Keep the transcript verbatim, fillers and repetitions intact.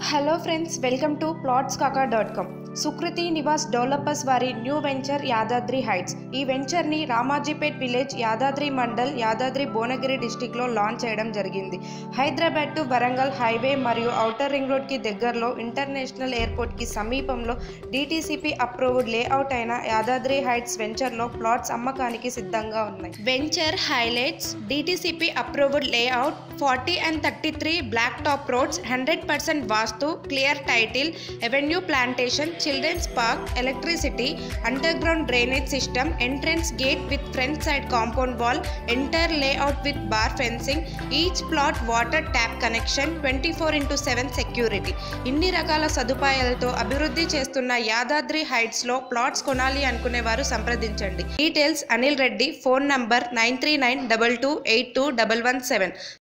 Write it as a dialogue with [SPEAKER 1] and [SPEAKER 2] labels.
[SPEAKER 1] Hello friends, welcome to plots Kaka dot com. Sukruthi Nivas developers వారి new venture Yadadri heights. ఈ వెంచర్ని Ramajipet village, Yadadri mandal, Yadadri Bhuvanagiri డిస్టిక్లో లాంచ్ చేయడం జరిగింది. హైదరాబాద్ టు వరంగల్ హైవే మరియు ఔటర్ రింగ్ రోడ్కి దగ్గరలో ఇంటర్నేషనల్ ఎయిర్పోర్ట్కి సమీపంలో డిటిసిపి అప్రూవ్డ్ లేఅవుట్ అయిన యాదాద్రి హైట్స్ వెంచర్లో ప్లాట్స్ అమ్మకానికి సిద్ధంగా ఉన్నాయి. Venture highlights: DTCP approved layout, forty and thirty three black top roads, hundred percent vastu, clear title, avenue plantation, children's park, electricity, underground drainage system, entrance gate with front side compound wall, entire layout with bar fencing, each plot water tap connection, twenty-four into seven security. ఇన్ని రకాల సదుపాయాలతో అభివృద్ధి చేస్తున్న Yadadri heights లో plots కొనాలి అనుకునేవారు సంప్రదించండి. Details: Anil Reddy, phone number nine three nine two two eight two one one seven.